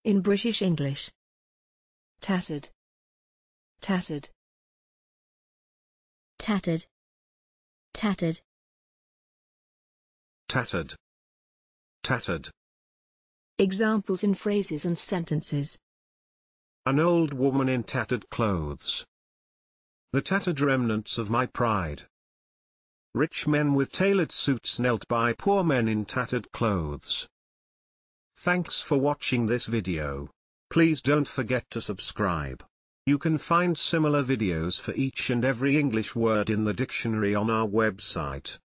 In British English. Tattered. Tattered. Tattered. Tattered. Tattered. Tattered. Examples in phrases and sentences. An old woman in tattered clothes. The tattered remnants of my pride. Rich men with tailored suits knelt by poor men in tattered clothes. Thanks for watching this video. Please don't forget to subscribe. You can find similar videos for each and every English word in the dictionary on our website.